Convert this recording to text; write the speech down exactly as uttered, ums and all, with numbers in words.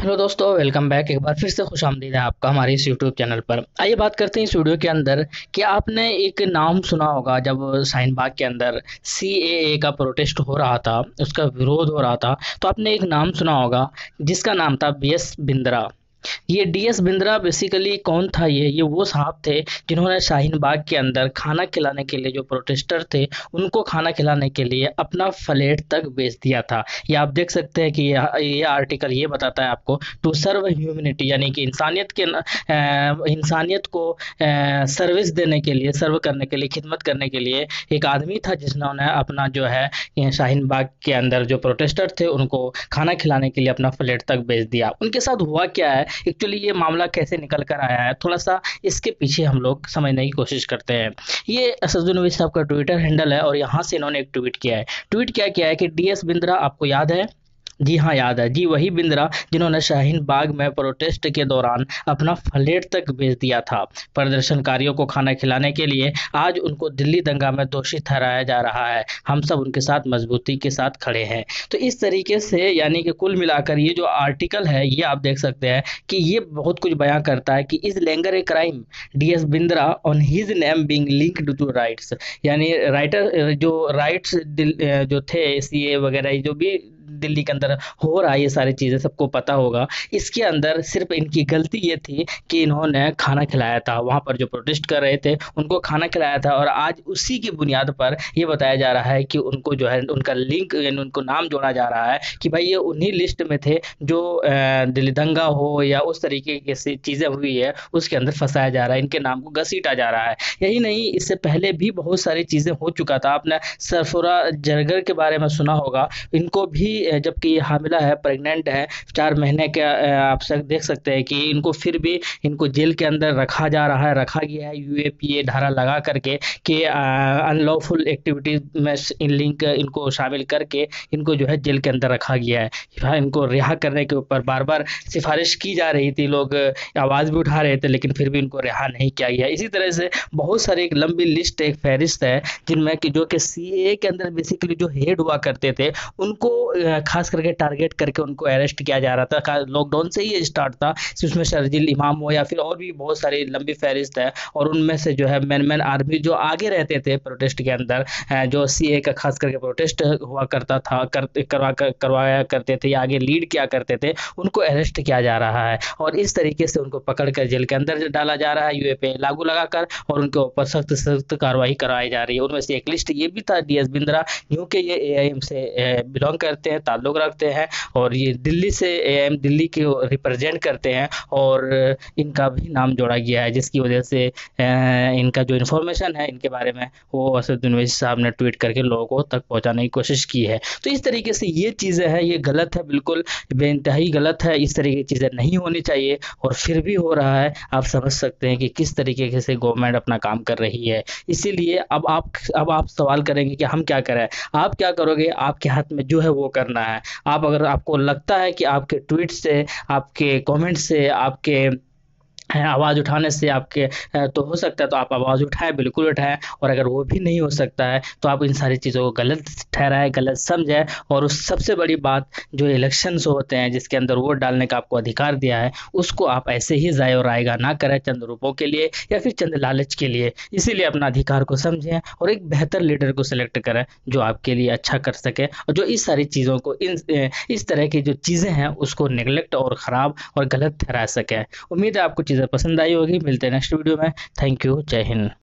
Hello दोस्तों, welcome back. एक बार फिर से खुशामदीद है आपका हमारे इस यूट्यूब चैनल पर। आइए बात करते हैं इस वीडियो के अंदर कि आपने एक नाम सुना होगा। जब शाहीन बाग के अंदर सी ए ए का प्रोटेस्ट हो रहा था, उसका विरोध हो रहा था, तो आपने एक नाम सुना होगा जिसका नाम था बी एस बिंद्रा। ये डी एस बिंद्रा बेसिकली कौन था? ये ये वो साहब थे जिन्होंने शाहीन बाग के अंदर खाना खिलाने के लिए, जो प्रोटेस्टर थे उनको खाना खिलाने के लिए अपना फ्लैट तक बेच दिया था। ये आप देख सकते हैं कि ये ये आर्टिकल ये बताता है आपको टू सर्व ह्यूमैनिटी, यानी कि इंसानियत के न- अ, इंसानियत को सर्विस देने के लिए, सर्व करने के लिए, खिदमत करने के लिए एक आदमी था जिन्होंने अपना जो है ये शाहीन बाग के अंदर जो प्रोटेस्टर थे उनको खाना खिलाने के लिए अपना फ्लैट तक बेच दिया। उनके साथ हुआ क्या है एक्चुअली, ये मामला कैसे निकल कर आया है, थोड़ा सा इसके पीछे हम लोग समझने की कोशिश करते हैं। ये असदुद्दीन ओवैसी साहब का ट्विटर हैंडल है और यहाँ से इन्होंने एक ट्वीट किया है। ट्वीट क्या किया है कि डी एस बिंद्रा आपको याद है? जी हाँ, याद है जी। वही बिंद्रा जिन्होंने शाहीन बाग में प्रोटेस्ट के दौरान अपना फ्लैट तक बेच दिया था प्रदर्शनकारियों को खाना खिलाने के लिए। आज उनको दिल्ली दंगा में दोषी ठहराया जा रहा है। हम सब उनके साथ मजबूती के साथ खड़े हैं। तो इस तरीके से यानी कि कुल मिलाकर ये जो आर्टिकल है ये आप देख सकते हैं कि ये बहुत कुछ बयां करता है कि is langar a crime D S Bindra on his name being linked to riots. यानी राइटर जो राइट्स जो थे सी ए वगैरह, ये जो भी दिल्ली के अंदर हो रहा है, ये सारी चीज़ें सबको पता होगा। इसके अंदर सिर्फ इनकी गलती ये थी कि इन्होंने खाना खिलाया था, वहाँ पर जो प्रोटेस्ट कर रहे थे उनको खाना खिलाया था, और आज उसी की बुनियाद पर ये बताया जा रहा है कि उनको जो है उनका लिंक यानी उनको नाम जोड़ा जा रहा है कि भाई ये उन्हीं लिस्ट में थे जो अ, दिल्ली दंगा हो या उस तरीके की से चीज़ें हुई है उसके अंदर फंसाया जा रहा है, इनके नाम को घसीटा जा रहा है। यही नहीं, इससे पहले भी बहुत सारी चीज़ें हो चुका था। आपने सरफरा जरगर के बारे में सुना होगा। इनको भी अ, जबकि ये हामिला है, प्रेग्नेंट है, चार महीने के, अ, आप सब देख सकते हैं कि इनको फिर भी इनको जेल के अंदर रखा जा रहा है, रखा गया है यू ए पी ए धारा लगा करके कि अनलॉफुल एक्टिविटीज में इन लिंक इनको शामिल करके इनको जो है जेल के अंदर रखा गया है। हाँ, इनको रिहा करने के ऊपर बार बार सिफारिश की जा रही थी, लोग आवाज़ भी उठा रहे थे, लेकिन फिर भी इनको रिहा नहीं किया गया। इसी तरह से बहुत सारी एक लंबी लिस्ट, एक फहरिस्त है जिनमें कि जो कि सी ए के अंदर बेसिकली जो हेड हुआ करते थे उनको अ, खास करके टारगेट करके उनको अरेस्ट किया जा रहा था। खा- लॉकडाउन से ही ये स्टार्ट था, उसमें शर्जील इमाम हो या फिर और भी बहुत सारी लंबी फहरिस्त है। और उनमें से जो है मैन मैन आर्मी जो आगे रहते थे प्रोटेस्ट के अंदर, अ, जो सी ए का खास करके प्रोटेस्ट हुआ करता था, कर, करवा कर, करवाया करते थे या आगे लीड किया करते थे, उनको अरेस्ट किया जा रहा है। और इस तरीके से उनको पकड़ कर जेल के अंदर डाला जा रहा है, यू ए पे लागू लगाकर, और उनके ऊपर सख्त सख्त कार्रवाई कराई जा रही है। उनमें से एक लिस्ट ये भी था डी एस बिंद्रा, क्योंकि ये ए आई एम से बिलोंग करते हैं, ताल्लुक रखते हैं, और ये दिल्ली से ए आई एम दिल्ली के रिप्रेजेंट करते हैं, और इनका भी नाम जोड़ा गया है, जिसकी वजह से अ, इनका जो इन्फॉर्मेशन है इनके बारे में वो असदुद्दीन ओवैसी साहब ने ट्वीट करके लोगों तक पहुंचाने की कोशिश की है। तो इस तरीके से ये चीज़ें हैं, ये गलत है, बिल्कुल बेइंतहाई गलत है। इस तरीके की चीज़ें नहीं होनी चाहिए, और फिर भी हो रहा है। आप समझ सकते हैं कि किस तरीके से गवर्नमेंट अपना काम कर रही है। इसीलिए अब आप अब आप सवाल करेंगे कि हम क्या करें। आप क्या करोगे? आपके हाथ में जो है वो करना है। आप अगर आपको लगता है कि आपके ट्वीट से, आपके कमेंट से, आपके आवाज़ उठाने से आपके अ, तो हो सकता है तो आप आवाज़ उठाएं, बिल्कुल उठाएं। और अगर वो भी नहीं हो सकता है तो आप इन सारी चीज़ों को गलत ठहराएं, गलत समझें। और उस सबसे बड़ी बात, जो इलेक्शंस होते हैं जिसके अंदर वोट डालने का आपको अधिकार दिया है, उसको आप ऐसे ही ज़ाय और आएगा ना करें चंद रुपयों के लिए या फिर चंद लालच के लिए। इसीलिए अपना अधिकार को समझें और एक बेहतर लीडर को सिलेक्ट करें जो आपके लिए अच्छा कर सके, और जो इस सारी चीज़ों को, इन इस तरह की जो चीज़ें हैं उसको नेगलेक्ट और ख़राब और गलत ठहरा सके। उम्मीद है आपको चीज़ें पसंद आई होगी। मिलते हैं नेक्स्ट वीडियो में। Thank you. जय हिंद।